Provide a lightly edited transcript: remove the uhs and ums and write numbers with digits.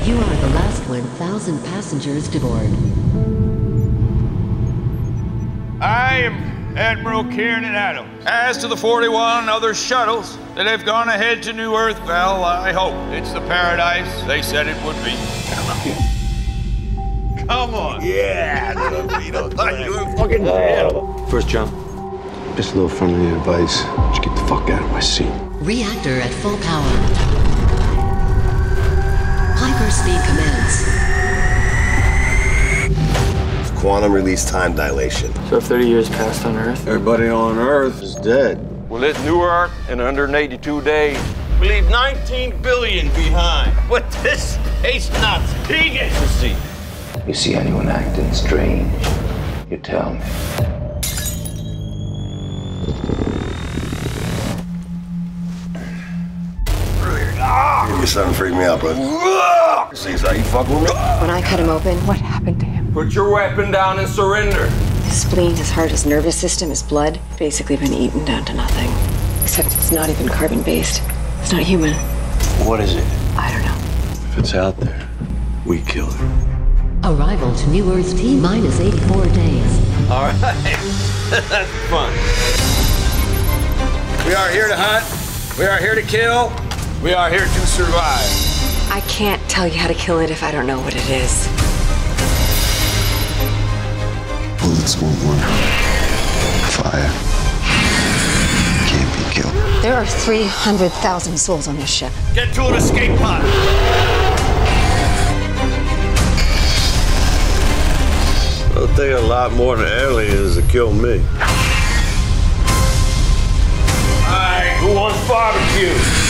You are the last 1,000 passengers to board. I am Admiral Kiernan Adams. As to the 41 other shuttles that have gone ahead to New Earth, well, I hope it's the paradise they said it would be. Come on. Yeah, torpedo. Fucking hell. First jump. Just a little friendly advice. Just get the fuck out of my seat. Reactor at full power. Hyperspeed commence. Quantum release time dilation. So if 30 years passed on Earth? Everybody on Earth is dead. We'll hit New Earth in 182 days. We leave 19 billion behind. What this space nuts vegan to see. You see anyone acting strange, you tell me. You're starting to freak me out, bro. See, how you fucking with me? When I cut him open, what happened to him? Put your weapon down and surrender. His spleen, his heart, his nervous system, his blood, basically been eaten down to nothing. Except it's not even carbon-based. It's not human. What is it? I don't know. If it's out there, we kill it. Arrival to New Earth T-minus 84 days. All right. That's fun. We are here to hunt. We are here to kill. We are here to survive. I can't tell you how to kill it if I don't know what it is. Bullets won't work. Fire can't be killed. There are 300,000 souls on this ship. Get to an escape pod. It'll take a lot more than aliens to kill me. All right, who wants barbecue?